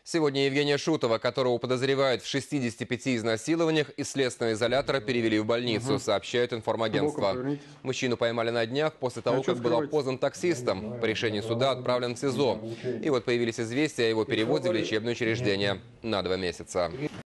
Сегодня Евгения Шутова, которого подозревают в 65 изнасилованиях, из следственного изолятора перевели в больницу, сообщает информагентство. Мужчину поймали на днях после того, как был опознан таксистом. По решению суда отправлен в СИЗО. И вот появились известия о его переводе в лечебное учреждение на 2 месяца.